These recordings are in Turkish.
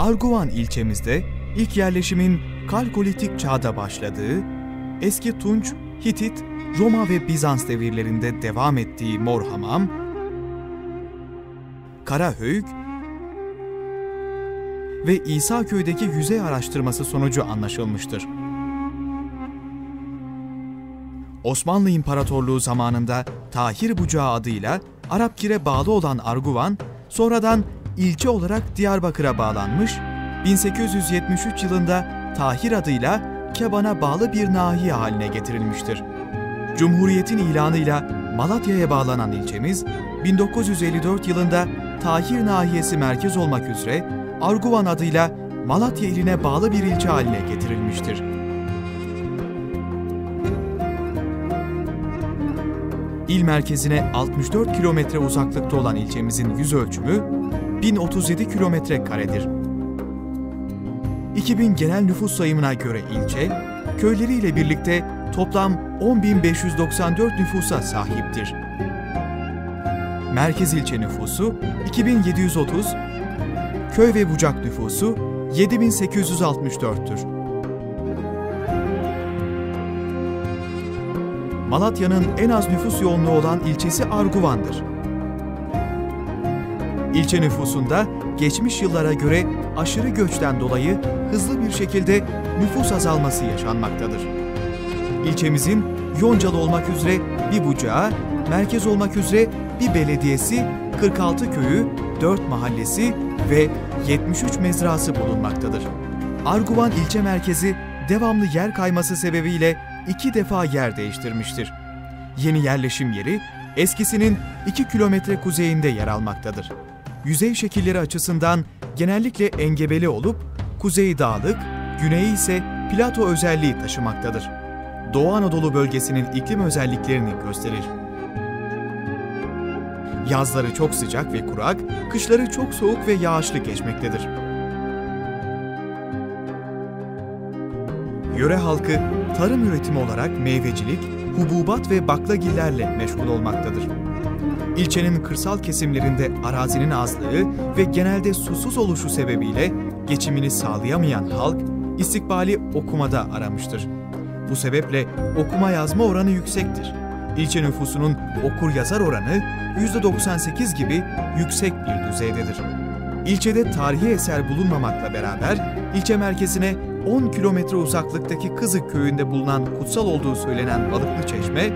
Arguvan ilçemizde ilk yerleşimin Kalkolitik çağda başladığı, eski Tunç, Hitit, Roma ve Bizans devirlerinde devam ettiği Morhamam, Karahöyük ve İsaköy'deki yüzey araştırması sonucu anlaşılmıştır. Osmanlı İmparatorluğu zamanında Tahir Bucağı adıyla Arapkir'e bağlı olan Arguvan, sonradan ilçe olarak Diyarbakır'a bağlanmış, 1873 yılında Tahir adıyla Keban'a bağlı bir nahiye haline getirilmiştir. Cumhuriyetin ilanıyla Malatya'ya bağlanan ilçemiz, 1954 yılında Tahir nahiyesi merkez olmak üzere Arguvan adıyla Malatya iline bağlı bir ilçe haline getirilmiştir. İl merkezine 64 kilometre uzaklıkta olan ilçemizin yüz ölçümü 1037 kilometre karedir. 2000 genel nüfus sayımına göre ilçe, köyleriyle birlikte toplam 10.594 nüfusa sahiptir. Merkez ilçe nüfusu 2730, köy ve bucak nüfusu 7864'tür. Malatya'nın en az nüfus yoğunluğu olan ilçesi Arguvan'dır. İlçe nüfusunda geçmiş yıllara göre aşırı göçten dolayı hızlı bir şekilde nüfus azalması yaşanmaktadır. İlçemizin Yoncalı olmak üzere bir bucağı, merkez olmak üzere bir belediyesi, 46 köyü, 4 mahallesi ve 73 mezrası bulunmaktadır. Arguvan ilçe merkezi devamlı yer kayması sebebiyle 2 defa yer değiştirmiştir. Yeni yerleşim yeri eskisinin 2 kilometre kuzeyinde yer almaktadır. Yüzey şekilleri açısından genellikle engebeli olup kuzeyi dağlık, güneyi ise plato özelliği taşımaktadır. Doğu Anadolu bölgesinin iklim özelliklerini gösterir. Yazları çok sıcak ve kurak, kışları çok soğuk ve yağışlı geçmektedir. Yöre halkı tarım üretimi olarak meyvecilik, hububat ve baklagillerle meşgul olmaktadır. İlçenin kırsal kesimlerinde arazinin azlığı ve genelde susuz oluşu sebebiyle geçimini sağlayamayan halk istikbali okumada aramıştır. Bu sebeple okuma yazma oranı yüksektir. İlçe nüfusunun okur yazar oranı %98 gibi yüksek bir düzeydedir. İlçede tarihi eser bulunmamakla beraber ilçe merkezine 10 kilometre uzaklıktaki Kızık köyünde bulunan kutsal olduğu söylenen Balıklı Çeşme,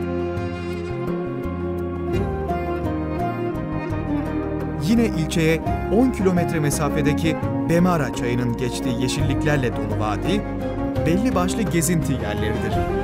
yine ilçeye 10 kilometre mesafedeki Bemara çayının geçtiği yeşilliklerle dolu vadi, belli başlı gezinti yerleridir.